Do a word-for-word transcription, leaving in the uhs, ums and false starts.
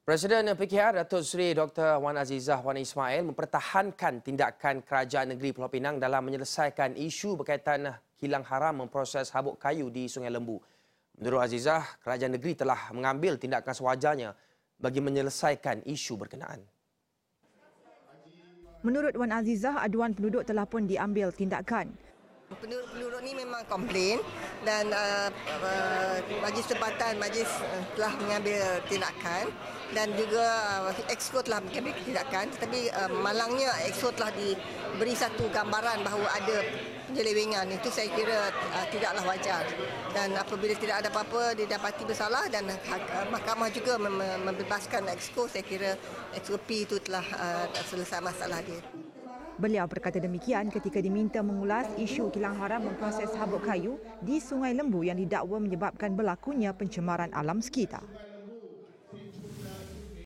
Presiden P K R Datuk Seri Doktor Wan Azizah Wan Ismail mempertahankan tindakan Kerajaan Negeri Pulau Pinang dalam menyelesaikan isu berkaitan hilang haram memproses habuk kayu di Sungai Lembu. Menurut Azizah, Kerajaan Negeri telah mengambil tindakan sewajarnya bagi menyelesaikan isu berkenaan. Menurut Wan Azizah, aduan penduduk telah pun diambil tindakan. Penduduk-penduduk ni memang komplain dan uh, uh, Majlis Tempatan Majlis uh, telah mengambil tindakan dan juga uh, Exco telah mengambil tindakan, tetapi uh, malangnya Exco telah diberi satu gambaran bahawa ada penyelewengan. Itu saya kira uh, tidaklah wajar, dan apabila tidak ada apa-apa didapati bersalah dan uh, mahkamah juga mem- membebaskan Exco, saya kira S O P itu telah uh, selesai masalah dia. Beliau berkata demikian ketika diminta mengulas isu kilang haram memproses habuk kayu di Sungai Lembu yang didakwa menyebabkan berlakunya pencemaran alam sekitar.